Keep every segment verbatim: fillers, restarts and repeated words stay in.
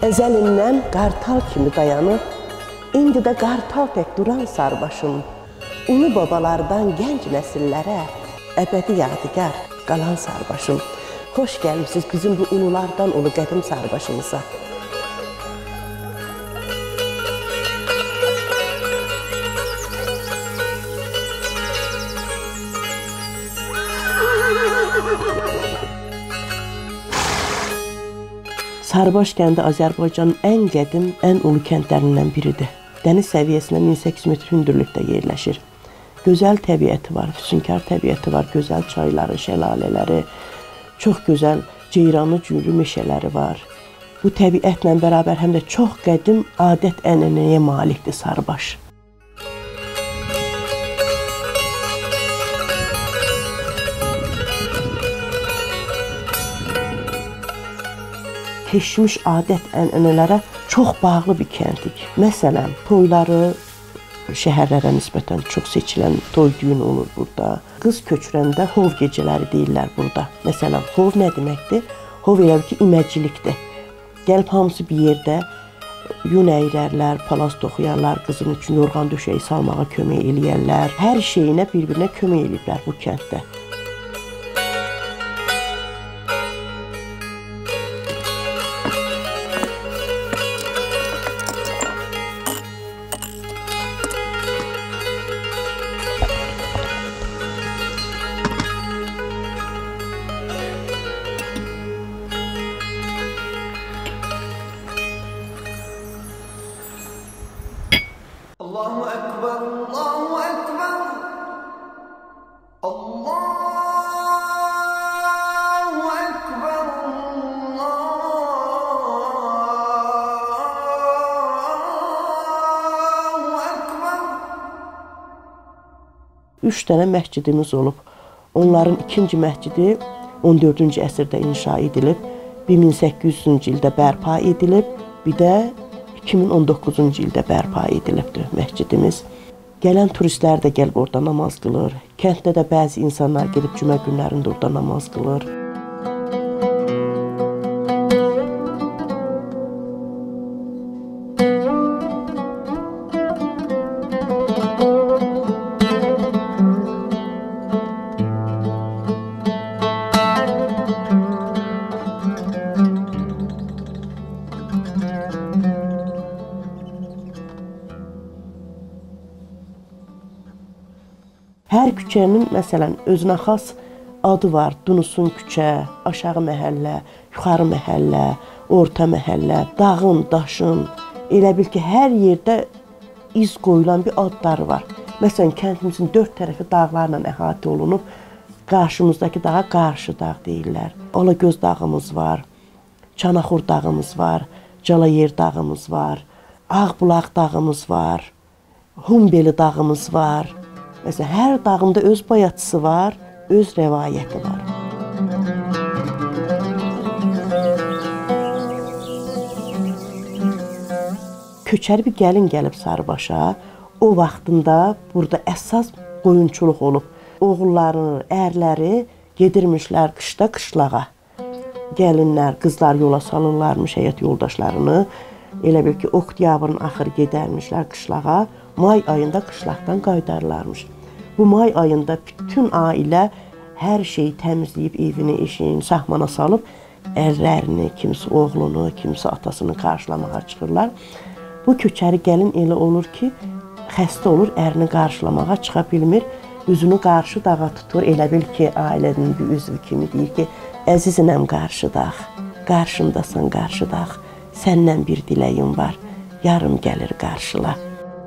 Əzəlindən qartal kimi dayanıb, indi də qartal tək duran sarbaşım, ulu babalardan gənc nəsillərə əbədi yadigar qalan sarbaşım. Xoş gəlmişsiniz bizim bu ululardan ulu qədim sarbaşımıza. Sarıbaş kəndi Azərbaycanın ən qədim, ən ulu kəndlərindən biridir. Dəniz səviyyəsində min səkkiz yüz metr hündürlükdə yerləşir. Gözəl təbiəti var, füsunkar təbiəti var, gözəl çayları, şəlalələri, çox gözəl ceyranlı cüylü meşələri var. Bu təbiətlə bərabər həm də çox qədim adət-ənənəyə malikdir Sarıbaş. Keçmiş adət-ənənələrə çox bağlı bir kəndik. Məsələn, toyları şəhərlərə nisbətən çox seçilən toy düyün olur burada. Qız köçürəndə hov gecələri deyirlər burada. Məsələn, hov nə deməkdir? Hov elə ki, iməccilikdir. Gəlib hamısı bir yerdə yun əyirərlər, palaz toxuyarlar, qızın üçün yorğan döşəyi salmağa kömək eləyərlər. Hər şeyinə bir-birinə kömək eləyiblər bu kənddə. Allahu Ekber, Allahu Ekber, Allahu Ekber, Allahu Ekber. Üç dənə məscidimiz olub. Onların ikinci məscidi on dördüncü əsrdə inşa edilib, bir min səkkiz yüzüncü ildə bərpa edilib, bir də iki min on doqquzuncu ildə bərpa edilibdir məscidimiz. Gələn turistlər də gəlib orada namaz qılır. Kənddə də bəzi insanlar gedib cümə günlərində orada namaz qılır. Hər küçənin, məsələn, özünə xas adı var. Dunusun küçə, aşağı məhəllə, yuxarı məhəllə, orta məhəllə, dağın, daşın. Elə bil ki, hər yerdə iz qoyulan bir adları var. Məsələn, kəndimizin dörd tərəfi dağlarla əhatə olunub. Qarşımızdakı dağa Qarşı dağ deyirlər. Alagöz dağımız var, Çanaxur dağımız var, Calayer dağımız var, Ağbulaq dağımız var, Humbeli dağımız var. Məsələn, hər dağında öz bayatısı var, öz rəvayəti var. Köçəri bir gəlin gəlib Sarıbaşa, o vaxtında burada əsas qoyunçuluq olub. Oğulları, ərləri gedirmişlər qışda qışlağa. Gəlinlər, qızlar yola salırlarmış həyat yoldaşlarını. Elə bil ki, oktyabrın axırı gedərmişlər qışlağa, may ayında qışlaqdan qaydarlarmış. Bu may ayında bütün ailə hər şeyi təmizləyib, evini, eşiyini, sahmana salıb, ərlərini, kimisi oğlunu, kimisi atasını qarşılamağa çıxırlar. Bu köçəri gəlin elə olur ki, xəstə olur, ərini qarşılamağa çıxa bilmir, üzünü qarşı dağa tutur, elə bil ki, ailənin bir üzvü kimi deyir ki, əzizinəm qarşı dağ, qarşımdasan qarşı dağ, səndən bir diləyim var, yarım gəlir qarşıla.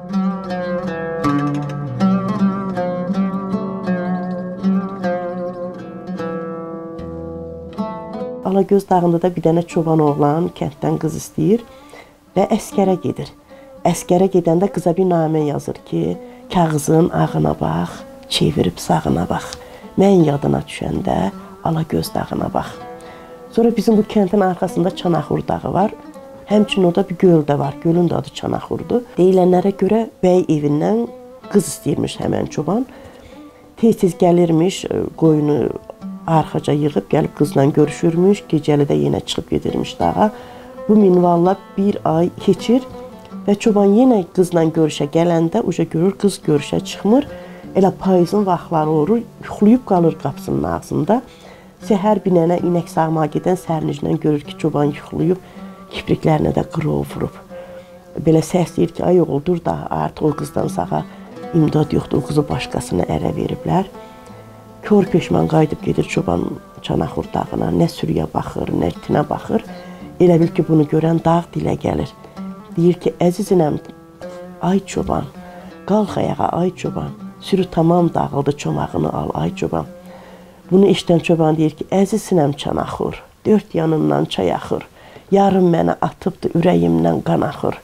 Alagöz dağında da bir dənə çoban oğlan kənddən qız istəyir və əskərə gedir. Əskərə gedəndə qıza bir namə yazır ki, kağızın ağına bax, çevirib sağına bax. Mən yadına düşəndə Alagöz dağına bax. Sonra bizim bu kəndin arxasında Çanaxur dağı var. Həmçinin orada bir göl də var. Gölün də adı Çanaxurdur. Deyilənlərə görə bəy evindən qız istəyirmiş həmən çoban. Tez-tez gəlirmiş, qoyunu arxaca yığıb gəlib qızla görüşürmüş, gecəli də yenə çıxıb gedirmiş dağa. Bu minvalla bir ay keçir və çoban yenə qızla görüşə gələndə uca görür qız görüşə çıxmır. Elə payızın vaxtları olur, yuxlayıb qalır qapısının ağzında. Səhər binənə inək sağmağa gedən sərniclə görür ki, çoban yuxlayıb, kipriklərinə də qırov vurub. Belə səsləyir ki, ay oğul, dur da artıq o qızdan sağa imdad yoxdur, o qızı başqasına ərə veriblər. Kör peşman qayıdıb gedir çoban Çanaxur dağına, nə sürüyə baxır, nə tinə baxır. Elə bil ki, bunu görən dağ dilə gəlir. Deyir ki, əzizinəm, ay çoban, qalx ayağa, ay çoban. Sürü tamam dağıldı, çomağını al, ay çoban. Bunu eşidən çoban deyir ki, əzizinəm Çanaxur, dörd yanımdan çay axır. Yarım mənə atıbdı, ürəyimdən qan axır.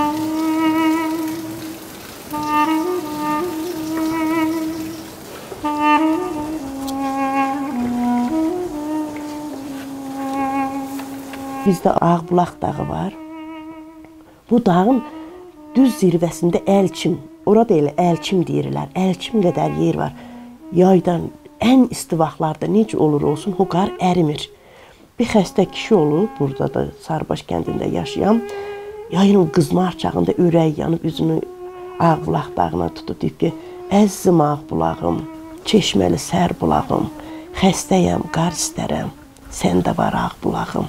Bizdə Ağbulaq dağı var. Bu dağın düz zirvəsində Əlçim, orada elə Əlçim deyirlər. Əlçim qədər yer var. Yaydan ən isti vaxtlarda necə olur olsun, o qar ərimir. Bir xəstə kişi olub, burada da Sarıbaş kəndində yaşayan, yayın qızmar çağında ürək yanıb üzünü Ağbulaq dağına tutub deyib ki, əzizim Ağbulağım, çeşməli sər bulağım, xəstəyəm, qar istərəm, səndə var Ağbulağım.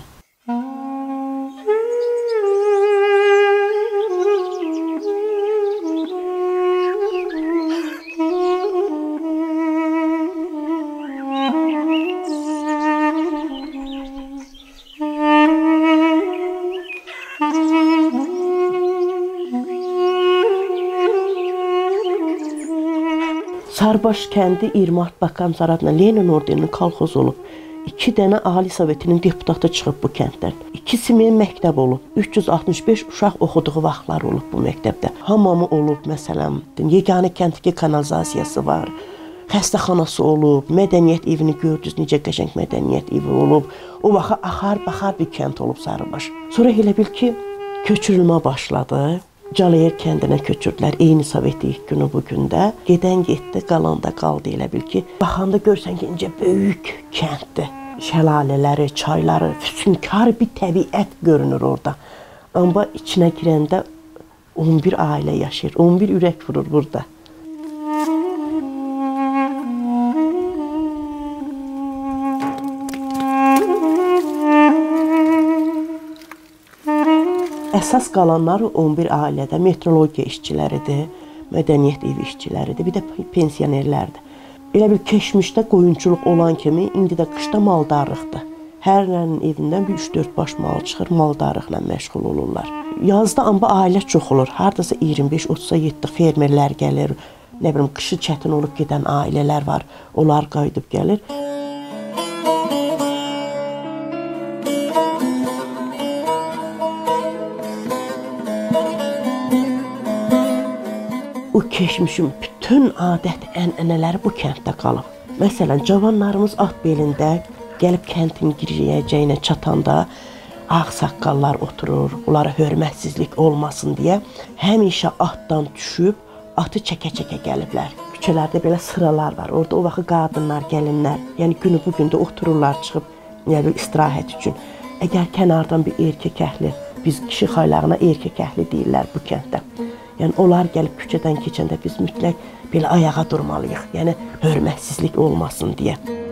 Sarıbaş kəndi iyirmi altı Bakan Zaradla Lenin ordeninin kolxozu olub. İki dənə Ali Sovetinin deputatı çıxıb bu kənddən. İki simen məktəb olub. üç yüz altmış beş uşaq oxuduğu vaxtlar olub bu məktəbdə. Hamamı olub, məsələn, yeganə kəndki kanalizasiyası var. Xəstəxanası olub, mədəniyyət evini gördünüz, necə qəşəng mədəniyyət evi olub. O vaxt axar baxar bir kənd olub Sarıbaş. Sonra elə bil ki, köçürülmə başladı. Calayer kəndinə köçürdülər, eyni Sovetlik günü bu gündə. Gedən getdi, qalan da qaldı elə bil ki. Baxanda görsən ki, incə böyük kənddir. Şəlalələri, çayları, füsunkar bir təbiət görünür orada. Amma içinə girəndə on bir ailə yaşayır, on bir ürək vurur burada. Əsas qalanları on bir ailədə meteorologiya işçiləridir, mədəniyyət evi işçiləridir, bir də pensionerlərdir. Elə bil keçmişdə qoyunçuluq olan kimi, indi də qışda maldarlıqdır. Hərlərinin evindən bir üç dörd baş mal çıxır, maldarlıqla məşğul olurlar. Yazda amba ailə çox olur, haradasa iyirmi beş otuz yeddi fermerlər gəlir, nə bilim, qışı çətin olub gedən ailələr var, onlar qayıdıb gəlir. O keçmişin bütün adət ənənələri bu kənddə qalıb. Məsələn, cavanlarımız at belində gəlib kəndin girəcəyinə çatanda ağ saqqallar oturur, onlara hörmətsizlik olmasın deyə həmişə atdan düşüb, atı çəkə-çəkə gəliblər. Küçələrdə belə sıralar var, orada o vaxt qadınlar, gəlinlər, yəni günü bu gündə otururlar çıxıb, yəni istirahət üçün. Əgər kənardan bir erkək əhli, biz kişi xaylağına erkək əhli deyirlər bu kənddə. Yəni, onlar gəlib küçədən keçəndə biz mütləq belə ayağa durmalıyıq. Yəni, hörmətsizlik olmasın deyə.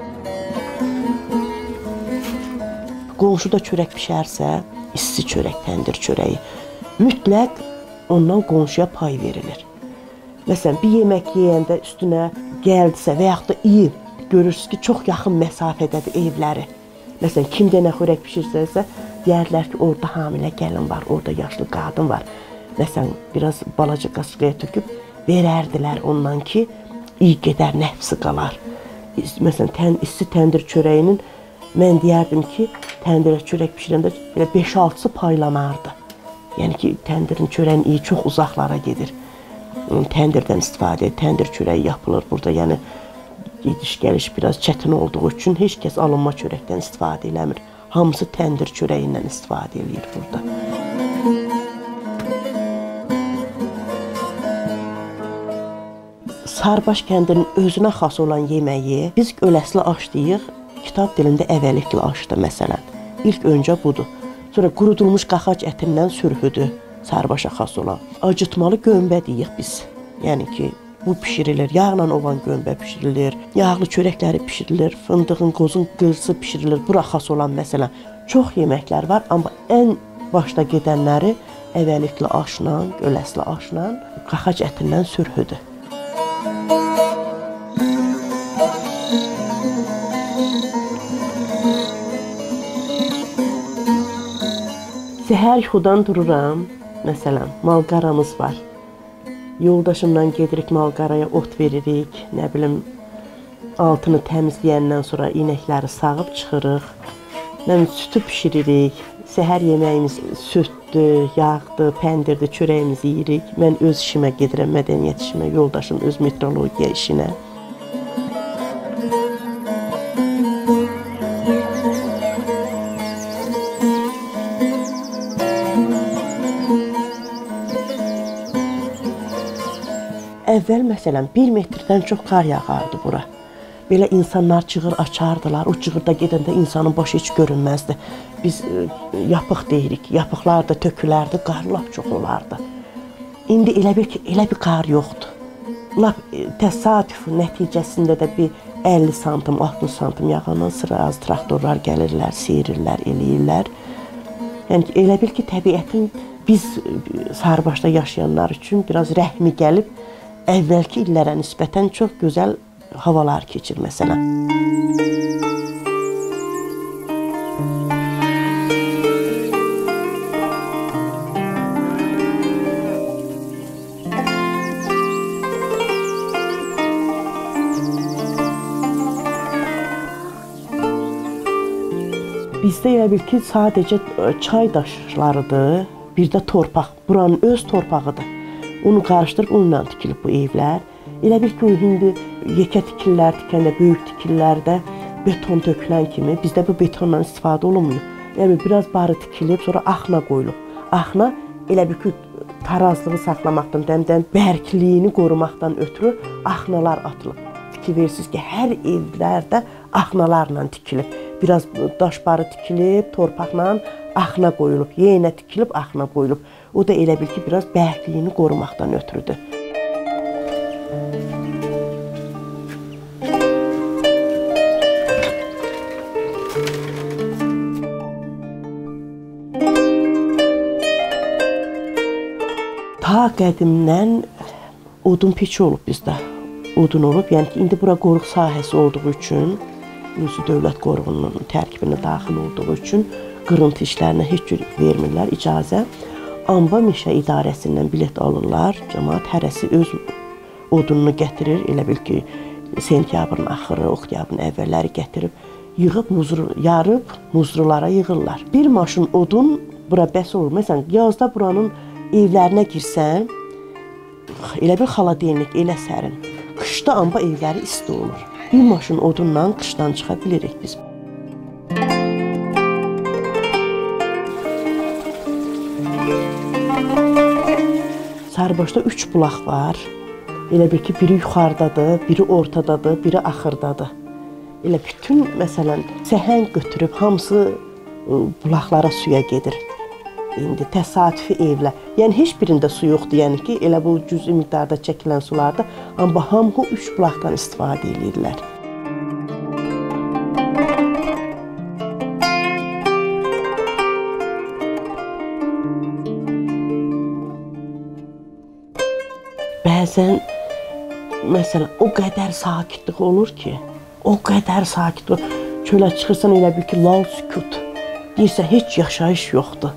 Qonşuda çörək pişərsə, isti çörək, təndir çörəyi, mütləq ondan qonşuya pay verilir. Məsələn, bir yemək yeyəndə üstünə gəldisə və yaxud da iyi, görürsünüz ki, çox yaxın məsafədədir evləri. Məsələn, kimdə nə xörək pişirsəsə, deyərlər ki, orada hamilə gəlin var, orada yaşlı qadın var. Məsələn, biraz balaca qaşıqaya töküb verərdilər ondan ki, iyi gedər, nəfsi qalar. Məsələn, tən, isti təndir çörəyinin mən deyərdim ki, təndirə çörək pişirəndə beş altısı paylanardı. Yəni ki, təndirin çörəyin iyi çox uzaqlara gedir. Təndirdən istifadə, təndir çörəyi yapılır burada. Yəni, gediş-gəliş biraz çətin olduğu üçün heç kəs alınma çörəkdən istifadə eləmir. Hamısı təndir çörəyindən istifadə edir burada. Sarıbaş kəndinin özünə xas olan yeməyi biz öləsli aş deyik, kitab dilində əvəlikli aşdır məsələn. İlk öncə budur. Sonra qurudulmuş qaxac ətindən sürhüdür sarıbaşa xas olan. Acıtmalı gömbə deyik biz. Yəni ki, bu pişirilir, yağla olan gömbə pişirilir, yağlı çörəkləri pişirilir, fındığın, qozun qırsı pişirilir. Bura xas olan məsələn çox yeməklər var, amma ən başda gedənləri əvəliklə aşla, göləsli aşla, qaxac ətindən sürhüdür. Səhər yuxudan dururam, məsələn, malqaramız var. Yoldaşımla gedirik malqaraya, ot veririk, nə bilim, altını təmizləyəndən sonra inəkləri sağıb çıxırıq. Mən sütü pişiririk, səhər yeməyimiz sütdür, yağdır, pəndirdir, çörəyimizi yeyirik. Mən öz işimə gedirəm, mədəniyyət işimə, yoldaşım öz metrologiya işinə. Əvvəl məsələn bir metrdən çox qar yağardı bura. Belə insanlar cığır açardılar. O cığırda gedəndə insanın başı heç görünməzdi. Biz e, yapıq deyirik. Yapıqlar da tökülərdi, qar lap çox olardı. İndi elə bil ki, elə bir qar yoxdur. Lap e, təsadüf nəticəsində də bir əlli santim, altmış santim yağandan sıra az traktorlar gəlirlər, seyrirlər, eləyirlər. Yəni ki, elə bil ki, təbiətin biz e, Sarıbaşda yaşayanlar üçün biraz rəhmi gəlib, əvvəlki illərə nisbətən çox gözəl havalar keçir məsələn. Bizdə elə bil ki, sadəcə çay daşlarıdır, bir də torpaq, buranın öz torpağıdır. Onu qarışdırıb onunla tikilib bu evlər. Elə bil ki, indi yekə tikillər tikəndə, böyük tikillərdə beton tökülən kimi bizdə bu betonla istifadə olunmuyor. Elə bil biraz barı tikilib, sonra axna qoyulub. Axna elə bil ki, tarazlığı saxlamaqdan, dəmdən bərkliyini qorumaqdan ötürü axnalar atılıb. Fikir verirsiniz ki, hər evlərdə axnalarla tikilib. Biraz daş barı tikilib, torpaqla axna qoyulub, yenə tikilib, axna qoyulub. O da elə bil ki, biraz bərkliyini qorumaqdan ötürüdür. Ta qədimdən odun peçi olub bizdə. Odun olub, yəni ki, indi bura qoruq sahəsi olduğu üçün, Ulusi Dövlət Qoruğunun tərkibinə daxil olduğu üçün qırıntı işlərinə heç cür vermirlər icazə. Amba meşə idarəsindən bilet alırlar. Cəmaət hərəsi öz odununu gətirir. Elə bil ki, sentyabrın axırı, oktyabrın əvvəlləri gətirib, yığıb, muzru, yarıb, muzrulara yığırlar. Bir maşın odun bura bəs olur. Məsələn, yazda buranın evlərinə girsən, elə bir xaladelnik, elə sərin. Qışda amba evləri isti olur. Bir maşın odunla qışdan çıxa bilirik biz. Sarıbaşda üç bulaq var. Elə bil ki, biri yuxarıdadır, biri ortadadır, biri axırdadır. Elə bütün, məsələn, səhəng götürüb, hamısı bulaqlara suya gedir. İndi təsadüfi evlər. Yəni, heç birində su yoxdur, yəni ki, elə bu cüzi miqdarda çəkilən sularda, amma hamı üç bulaqdan istifadə edirlər. Bəzən, məsələn, o qədər sakitlik olur ki, o qədər sakitlik, çölə çıxırsan elə bil ki, lal sükut. Deyirsən, heç yaşayış yoxdur.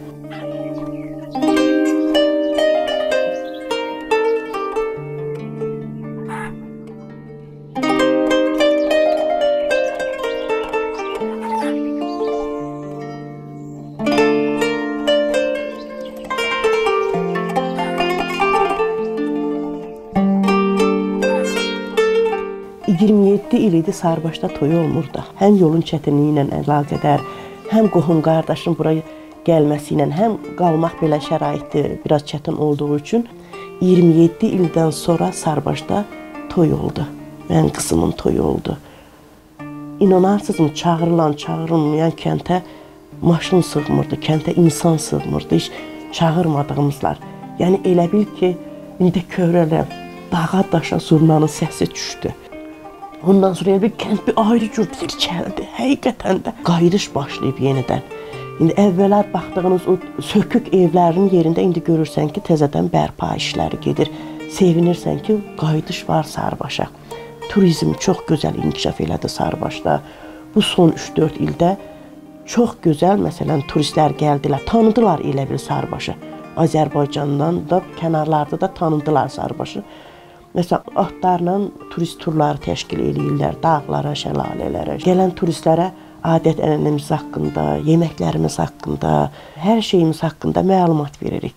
iyirmi yeddi il idi Sarıbaşda toy olmurdu. Həm yolun çətinliyi ilə əlaqədar, həm qohum qardaşın buraya gəlməsi ilə, həm qalmaq belə şəraitdə biraz çətin olduğu üçün iyirmi yeddi ildən sonra Sarıbaşda toy oldu. Mənim qızımın toyu oldu. İnanarsınızmı, çağırılan, çağırılmayan kəntə maşın sığmırdı, kəndə insan sığmırdı, heç çağırmadığımızlar. Yəni elə bil ki, indi körələm, dağa daşa zurnanın səsi düşdü. Ondan sonra elə bir kənd bir ayrı cür dirçəldi. Həqiqətən də qayıdış başlayıb yenidən. İndi əvvələr baxdığınız o sökük evlərin yerində indi görürsən ki, təzədən bərpa işləri gedir. Sevinirsən ki, qayıdış var Sarıbaşa. Turizm çox gözəl inkişaf elədi Sarıbaşda. Bu son üç dörd ildə çox gözəl, məsələn, turistlər gəldilər, tanıdılar elə bil Sarıbaşı. Azərbaycandan da, kənarlarda da tanıdılar Sarıbaşı. Məsələn, atlarla turist turları təşkil edirlər, dağlara, şəlalələrə. Gələn turistlərə adət ənənəmiz haqqında, yeməklərimiz haqqında, hər şeyimiz haqqında məlumat veririk.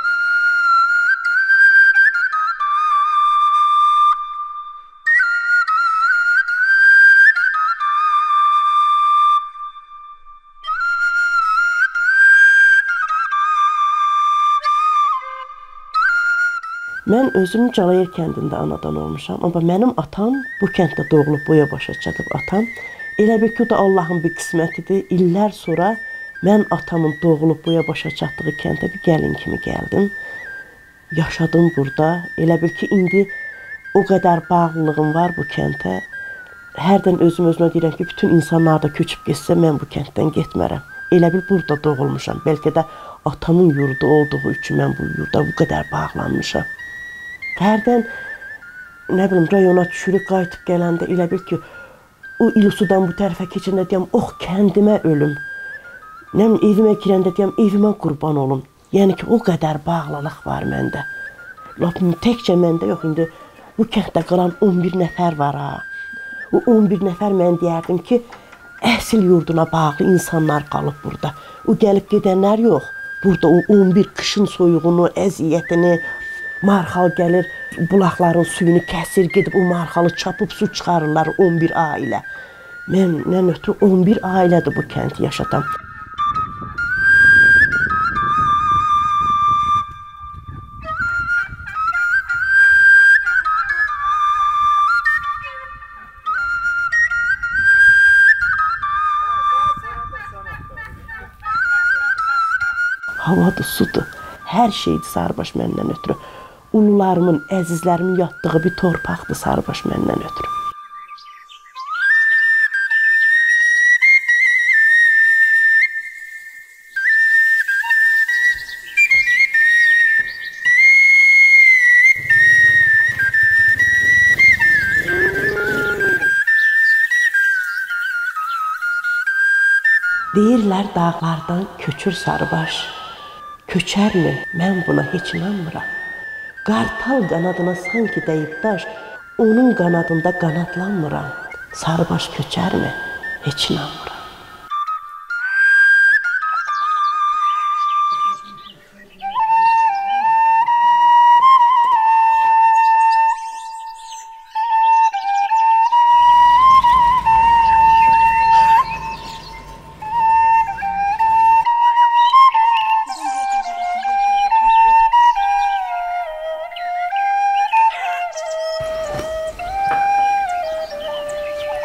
Mən özüm Calayer kəndində anadan olmuşam, amma mənim atam bu kənddə doğulub boya başa çatıb atam. Elə bil ki, o da Allahın bir qismətidir. İllər sonra mən atamın doğulub boya başa çatdığı kəndə bir gəlin kimi gəldim. Yaşadım burada. Elə bil ki, indi o qədər bağlılığım var bu kəndə. Hərdən özüm özümə deyirəm ki, bütün insanlar da köçüb getsə, mən bu kənddən getmərəm. Elə bil burada doğulmuşam. Bəlkə də atamın yurdu olduğu üçün mən bu yurda bu qədər bağlanmışam. Hərdən, nə bilim, rayona düşürük, qayıtıb gələndə elə bil ki, o İlsudan bu tərəfə keçəndə deyəm, ox, kəndimə ölüm. Nə bilim, evimə girəndə deyəm, evimə qurban olum. Yəni ki, o qədər bağlılıq var məndə. Təkcə məndə yox, indi bu kənddə qalan on bir nəfər var ha. O on bir nəfər mən deyərdim ki, əsl yurduna bağlı insanlar qalıb burada. O gəlib gedənlər yox. Burada o on bir qışın soyuğunu, əziyyətini, marxal gəlir, bulaqların suyunu kəsir, gedib o marxalı çapıb su çıxarırlar on bir ailə. Məndən ötürü on bir ailədir bu kəndi yaşatan. Havadır, sudur, hər şeydir Sarıbaş məndən ötürü. Ulularımın, əzizlərimin yatdığı bir torpaqdır Sarıbaş məndən ötürü. Deyirlər dağlardan köçür Sarıbaş. Köçərmi? Mən buna heç inanmıram. Qartal qanadına sanki dəyib daş, onun qanadında qanadlanmıram. Sarıbaş köçərmi? Heç inanmıram.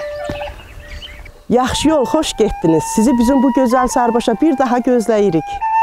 Yaxşı yol, xoş getdiniz. Sizi bizim bu gözəl Sarıbaşa bir daha gözləyirik.